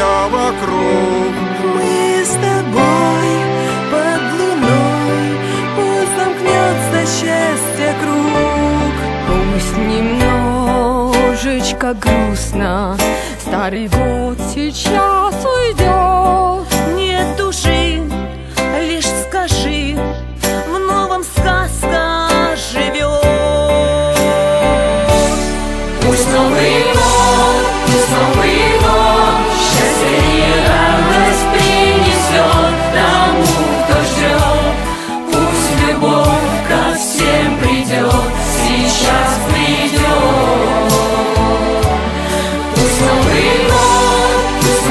все вокруг. Мы с тобой под луной, пусть замкнется счастье круг. Пусть немножечко грустно, старый год сейчас уйдет. Нет души, лишь скажи, в новом сказка живет. Пусть Новый год, пусть Новый год счастье и радость принесет тому, кто ждет. Пусть любовь ко всем придет, сейчас придет. Пусть Новый год,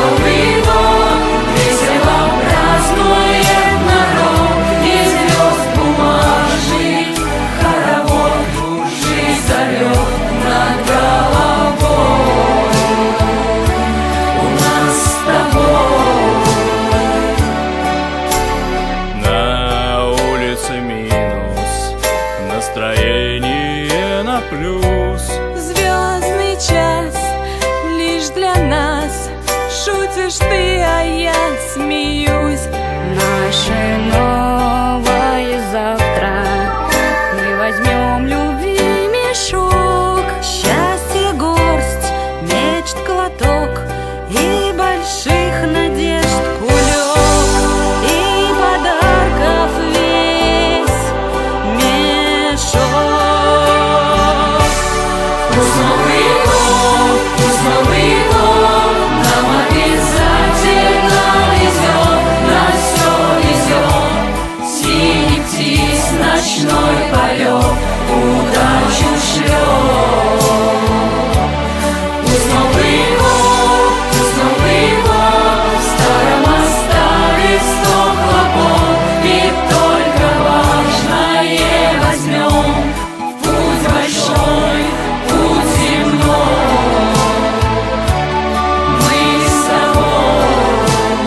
весело празднует народ, и звезд бумажный хоровод души зовет над головой. У нас с тобой на улице минус, настроение на плюс. звездный час лишь для нас. Шутишь ты, а я смеюсь. Наше новое завтра мы возьмем любви мешок. Счастье горсть, мечт глоток и больших надежд кулек, и подарков весь мешок. Пусть Новый год нам обязательно везет, нас все везет. Синий птиц ночной полет удачу шлет. Пусть Новый год, в старом оставит 100 хлопот, и только важное возьмем. Путь большой, путь земной, мы с тобой.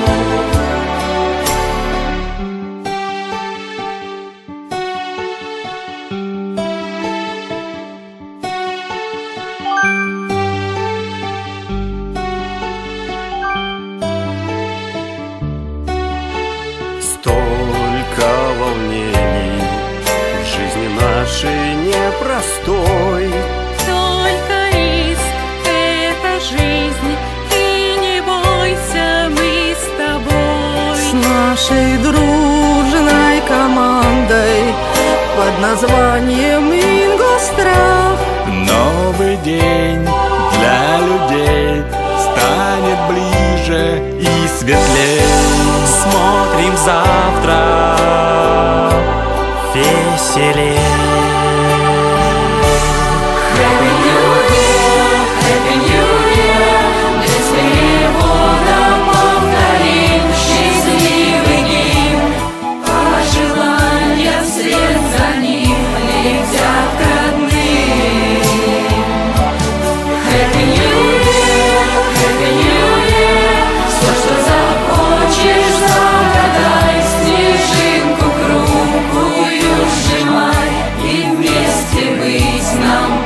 Столько волнений в жизни нашей непростой. Только риск — это жизнь, и не бойся, мы с тобой. С нашей дружной командой под названием Ингосстрах Новый день для людей станет ближе и светлей. Смотрим завтра веселей. Happy New Year, Happy New Year, без перевода повторим счастливый гимн. Пожелания вслед за ним летят к родным. Happy New Year, все, что захочешь, загадай, снежинку хрупкую сжимай, и вместе быть нам